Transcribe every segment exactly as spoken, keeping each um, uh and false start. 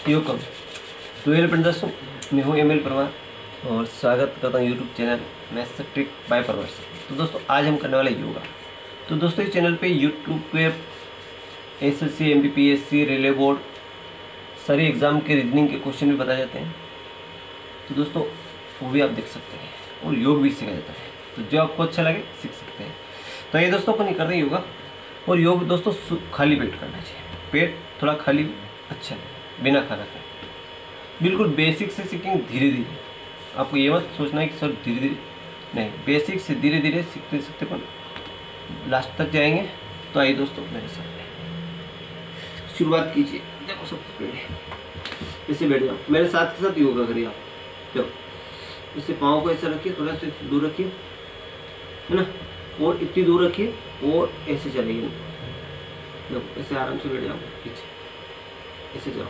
Yoakam तो hello friend दोस्तों, मैं हूँ एम एल परमार और स्वागत करता हूँ YouTube channel maths trick by Parmar से। तो दोस्तों आज हम करने वाले योगा। तो दोस्तों इस चैनल पे यूट्यूब पे S S C, M P P S C, railway board सारी एग्ज़ाम के रीजनिंग के क्वेश्चन भी बताए जाते हैं। तो दोस्तों वो भी आप देख सकते हैं और योग भी सीखा जाता है। तो जो आपको अच्छा लगे सीख सकते हैं। तो ये दोस्तों अपन करते हैं योगा। और योग दोस्तों खाली पेट करना चाहिए, पेट थोड़ा खाली अच्छा है, बिना खाना खाए। बिल्कुल बेसिक से सीखेंगे धीरे धीरे। आपको ये मत सोचना है कि सर धीरे धीरे, नहीं, बेसिक से धीरे धीरे सीखते सीखते अपन लास्ट तक जाएंगे। तो आइए दोस्तों मेरे साथ शुरुआत कीजिए। देखो सबसे पहले इसे बैठ जाओ, मेरे साथ के साथ योगा करिए आप। देखो इससे पाँव को ऐसा रखिए, थोड़ा सा दूर रखिए, है ना, और इतनी दूर रखिए और ऐसे चलिए। देखो ऐसे आराम से बैठ जाओ, पीछे ऐसे जाओ,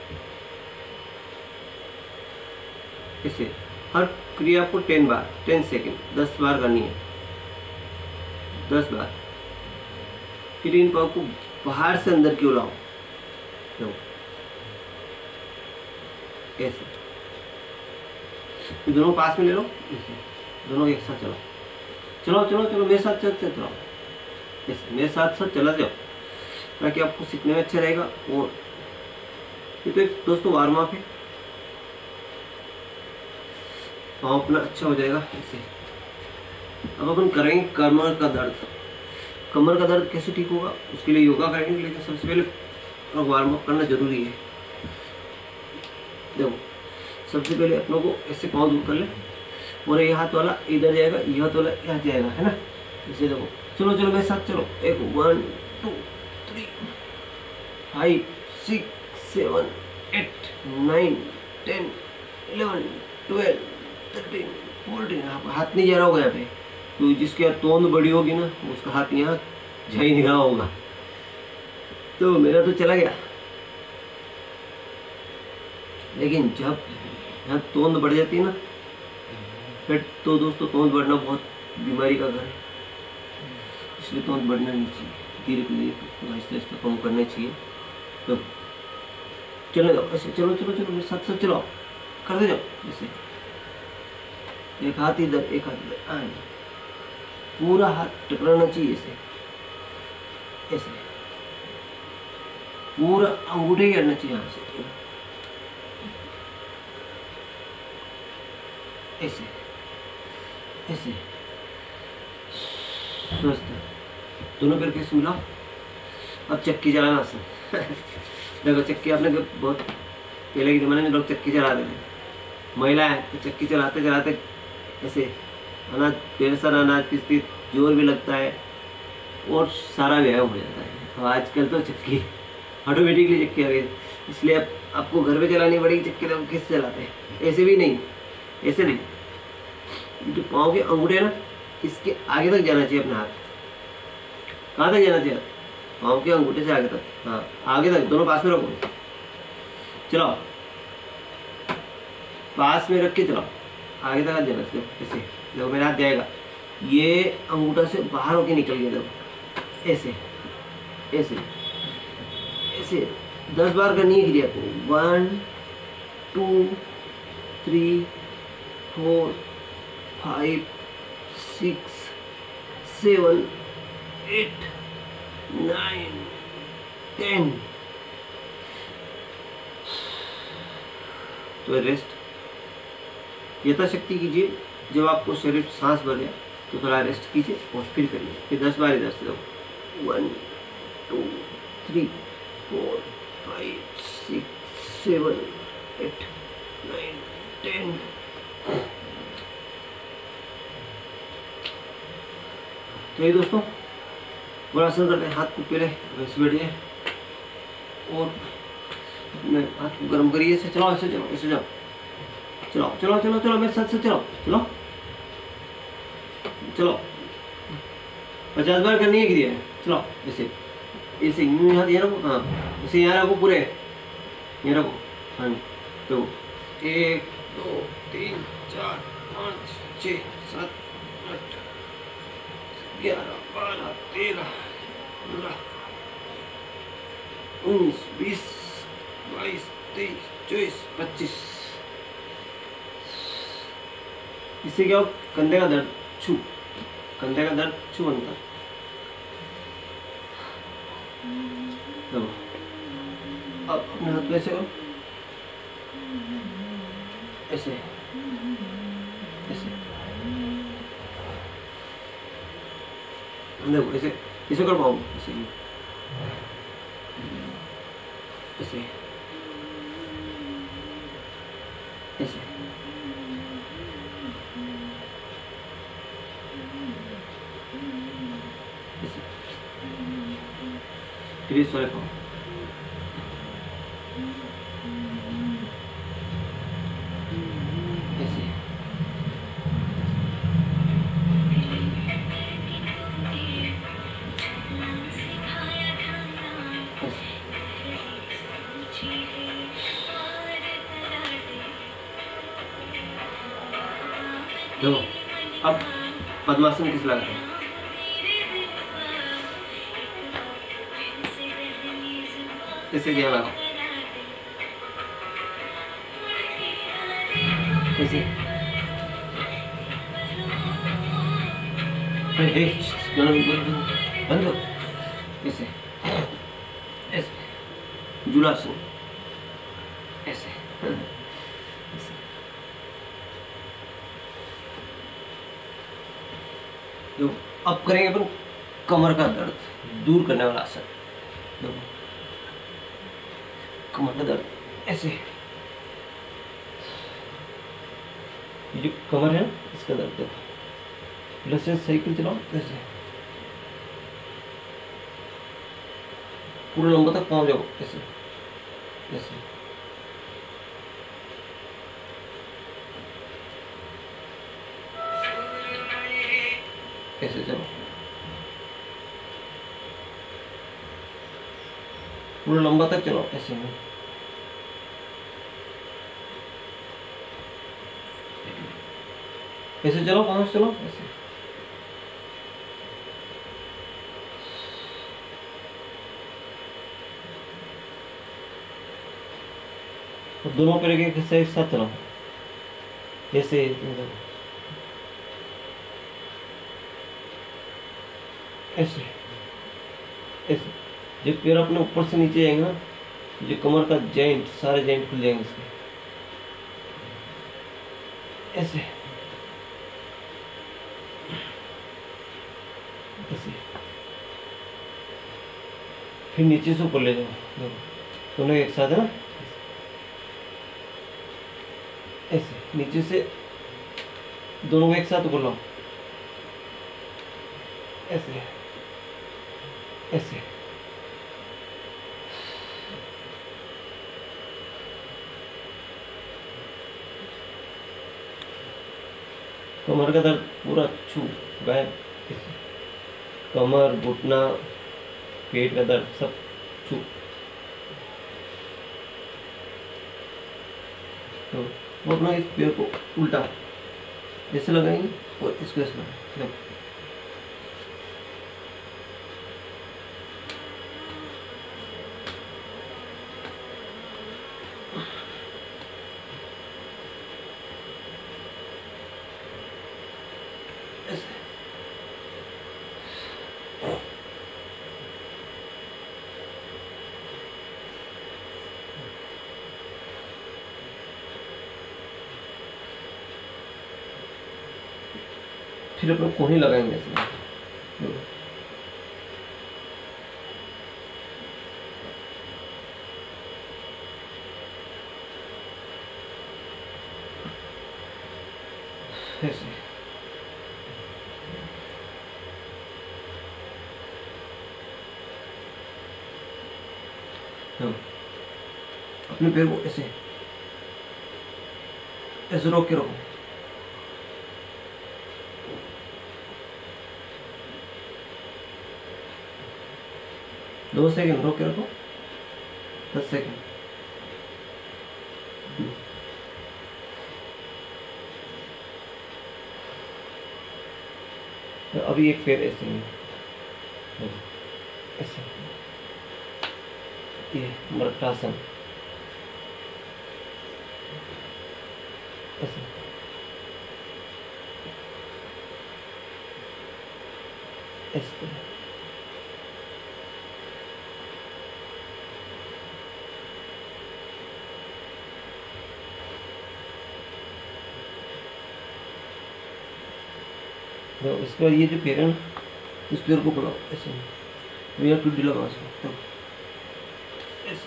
ऐसे हर क्रिया को टेन बार टेन सेकेंड दस बार करनी है, दस बार। फिर इन पाँव को बाहर से अंदर क्यों लाओ, देखो ऐसे। दोनों पास में ले लो, दोनों एक साथ चलो चलो चलो चलो मेरे साथ चल चलो, ऐसे मेरे साथ साथ चला जाओ ताकि आपको सीखने में अच्छा रहेगा। और ये तो एक दोस्तों वार्म अप है, पाँव अपना अच्छा हो जाएगा ऐसे। अब अपन करेंगे कमर का दर्द। कमर का दर्द कैसे ठीक होगा उसके लिए योगा करेंगे, लेकिन सबसे पहले वार्म अप करना जरूरी है। देखो सबसे पहले अपनों को ऐसे पाँव दूर कर ले और ये हाथ वाला इधर जाएगा, ये हाथ वाला यहाँ जाएगा, है ना। इसे देखो, चलो चलो मेरे साथ चलो। एक one two three five six seven eight nine ten eleven twelve thirteen fourteen. हाथ नहीं जा रहा होगा यहाँ पे, तो जिसके यहाँ तोंद बड़ी होगी ना उसका हाथ यहाँ जा ही नहीं रहा होगा। तो मेरा तो चला गया, लेकिन जब यहाँ तोंद बढ़ जाती है ना फिर तो दोस्तों तोंद बढ़ना बहुत बीमारी का घर है, इसलिए तोंद बढ़ना नहीं चाहिए। धीरे धीरे आहिस्ते आहिस्ते कम करना चाहिए। तो चलो जाओ ऐसे, चलो चलो चलो मेरे साथ साथ चलो, करते जाओ ऐसे। एक हाथ इधर एक हाथ इधर, हाँ पूरा हाथ टकराना चाहिए ऐसे ऐसे, पूरा अंगूठे ही करना चाहिए यहाँ से ऐसे ऐसे। स्वस्थ दोनों पैर कैसे मिलाओ। अब चक्की चलाना से देखो चक्की आपने बहुत पहले के ज़माने में लोग चक्की चलाते थे, महिलाएं तो चक्की चलाते चलाते ऐसे अनाज ढेर सारा अनाज पीसती, जोर भी लगता है और सारा व्यायाम हो जाता है। अब आजकल तो चक्की ऑटोमेटिकली चक्की आ गई, इसलिए अब आपको घर पे चलानी पड़ेगी चक्की। तो किससे चलाते हैं, ऐसे भी नहीं, ऐसे नहीं, जो पाँव के अंगूठे ना इसके आगे तक जाना चाहिए अपना हाथ। कहाँ तक जाना चाहिए, पाँव के अंगूठे से आगे तक, हाँ आगे तक, दोनों पास में रखो। चलो पास में रख के चलो, आगे तक हाथ जाना चाहिए ऐसे। देखो मेरा हाथ जाएगा, ये अंगूठा से बाहर होके निकल गया, देखो ऐसे ऐसे ऐसे। दस बार करनी है क्रिया को। One two three four five six seven eight nine ten. तो रेस्ट यथाशक्ति कीजिए। जब आपको शरीर सांस भर जाए तो थोड़ा रेस्ट कीजिए और फिर करिए। फिर दस बार इधर से दो, one two three four five six seven eight nine ten. तो ये दोस्तों बड़ा आसन करते हैं। हाथ को पहले वैसे बैठिए और अपने हाथ को गर्म करिए। ऐसे चलो ऐसे चलो ऐसे जाओ, चलो चलो चलो चलो मेरे साथ से चलो चलो चलो। पचास बार करनी है क्रिया। चलो ऐसे ऐसे यूँ हाथ यहाँ रखो, हाँ ऐसे यहाँ रखो, पूरे यहाँ रखो। हाँ तो एक दो तीन चार पाँच छः सात आठ ग्यारह बारह तेरह पंद्रह उन्नीस बीस बाईस, तेईस, चौबीस, पच्चीस। इससे क्या हो, कंधे का दर्द छू, कंधे का दर्द छू बनता है। अब अपने हाथ को ऐसे करो, ऐसे ऐसे देखो, ऐसे ऐसे कर पाओ, ऐसे ऐसे ऐसे ऐसे ग्रीस वाले पाओ, ऐसे देखो। अब पद्मासन किस लगा है, ऐसे ध्यान लगाओ, ऐसे बंद करो, ऐसे ऐसे जुलासन, ऐसे ऐसे। तो अब करेंगे अपन कमर का दर्द दूर करने वाला आसन। देखो, कमर का दर्द ऐसे, ये जो कमर है इसका दर्द देखो, जैसे साइकिल चलाओ ऐसे पूरा लंबा तक पहुंच जाओ, ऐसे ऐसे ऐसे चलो, पूरा लंबा तक चलो, ऐसे में ऐसे चलो, पांच चलो, ऐसे और दोनों पैर के हिस्से एक साथ चलो, ऐसे ऐसे ऐसे। जब पैर अपने ऊपर से नीचे जाएंगे ना, जो कमर का जॉइंट, सारे जॉइंट खुल जाएंगे इसके, ऐसे ऐसे। फिर नीचे से ऊपर ले जाओ, देखो दोनों एक साथ है ना, ऐसे नीचे से दोनों को एक साथ ऊपर लाओ, ऐसे ऐसे। कमर का दर्द पूरा छू गायब, कमर, घुटना, पेट का दर्द सब छू। तो वो अपना इस पैर को उल्टा ऐसे लगाएंगे और इसको ऐसे लगाएंगे, ऐसे। फिर अपने कोहनी लगाएंगे ऐसे, ऐसे अपने पैर को ऐसे ऐसे रोक के रखो, दो सेकंड रोक के रखो, दस सेकंड। तो अभी एक पैर ऐसे ऐसे, ये मृतासन, ऐसे ऐसे इसके बाद ये जो पेड़ है ना, इस पेड़ को पकड़ो ऐसे, भैया टूटी लगा उसको ऐसे।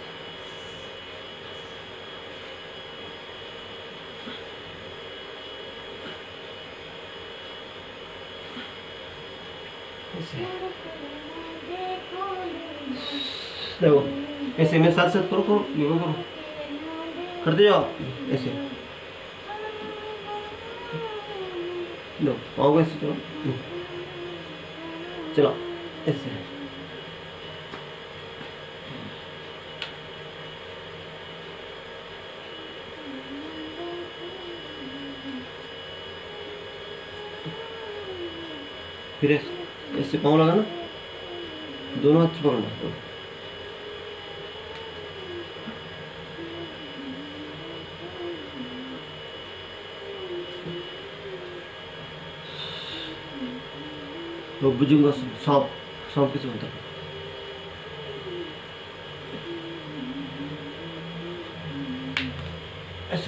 देखो ऐसे मेरे साथ साथ करो करो करो करो करते जाओ ऐसे। लो पाओ ऐसे चलो चलो ऐसे। फिर ऐसे पाँव लगाना, दोनों हाथ से पकड़ना। तो बुजुर्ग सांप सांप किसे बनता है? ऐसे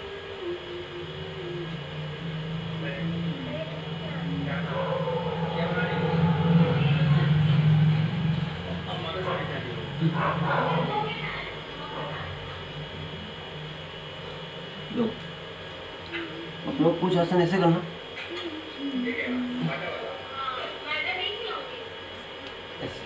लो अपना कुछ आसन ऐसे करना, ऐसे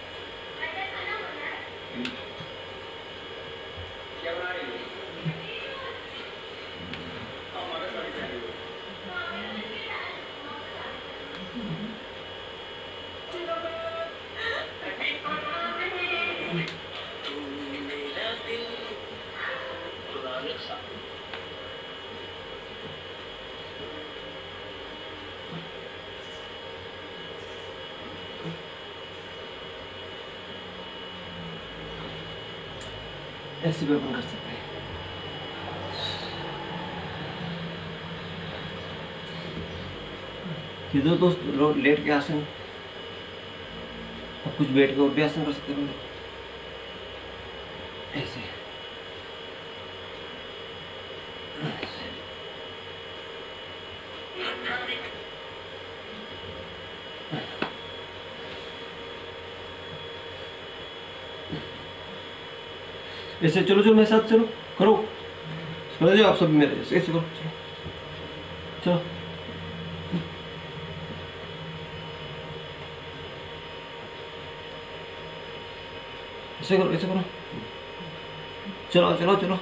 ऐसे भी अपन कर सकते हैं। किधर दोस्त लेट के आसन, और कुछ बैठ के और भी आसन कर सकते हैं ऐसे। ऐसे चलो चलो मेरे साथ चलो करो, चलो जाओ आप सब मेरे ऐसे ऐसे करो चलो चलो। ऐसे करो ऐसे करो चलो चलो चलो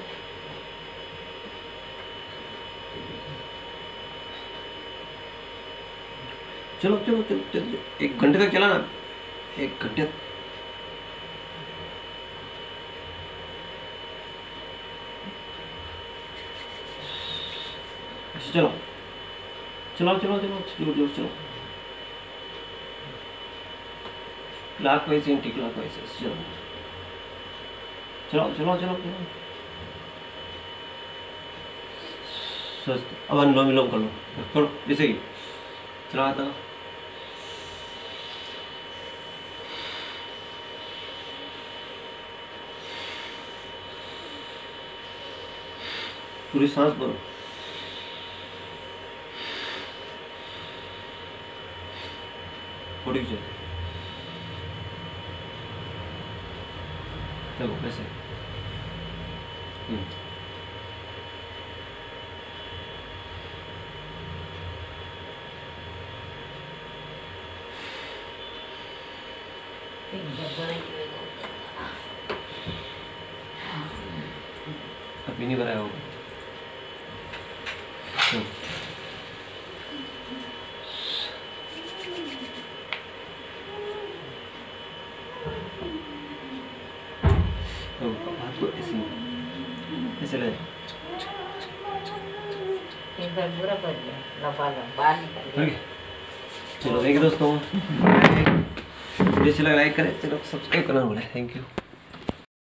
चलो चलो चलो चलो एक घंटे तक चला ना, एक घंटे चलो चलो चलो चलो जोर जोर चलो, clockwise anticlockwise चलो चलो चलो चलो चलो। स्वस्थ अब अनुलोम विलोम कर लो, करो जैसे कि चला था। पूरी सांस भरो, थोड़ी चल देखो कैसे। अभी नहीं बनाया होगा तो हाथ को ऐसे ऐसे ले एक बार पूरा कर लिया, लपा लो बाहर निकल गया। चलो देखिए दोस्तों, वीडियो अच्छा लगा लाइक करें, चलो सब्सक्राइब करना बोले। Thank you.